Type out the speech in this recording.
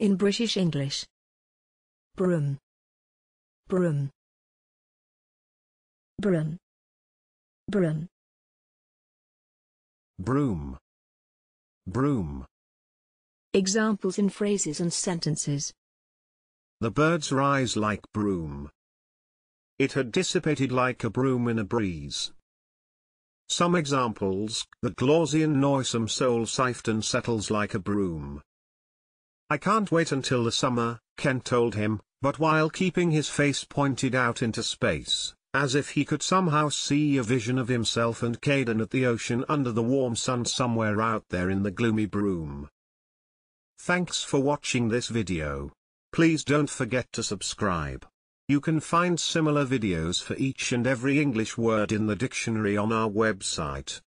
In British English. Brume. Brume. Brume. Brume. Broom. Broom. Examples in phrases and sentences. The birds rise like broom. It had dissipated like a broom in a breeze. Some examples: the Glausian noisome soul sift and settles like a broom. I can't wait until the summer, Ken told him, but while keeping his face pointed out into space, as if he could somehow see a vision of himself and Caden at the ocean under the warm sun somewhere out there in the gloomy broom. Thanks for watching this video. Please don't forget to subscribe. You can find similar videos for each and every English word in the dictionary on our website.